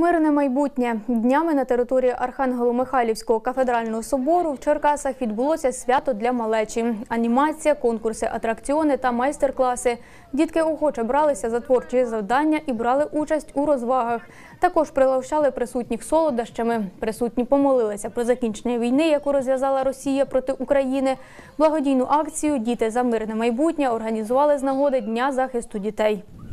Мирне майбутнє. Днями на території Архангело-Михайлівського кафедрального собору в Черкасах відбулося свято для малечі. Анімація, конкурси, атракціони та майстер-класи. Дітки охоче бралися за творчі завдання і брали участь у розвагах. Також прилаштували присутніх солодощами. Присутні помолилися про закінчення війни, яку розв'язала Росія проти України. Благодійну акцію «Діти за мирне майбутнє» організували з нагоди Дня захисту дітей.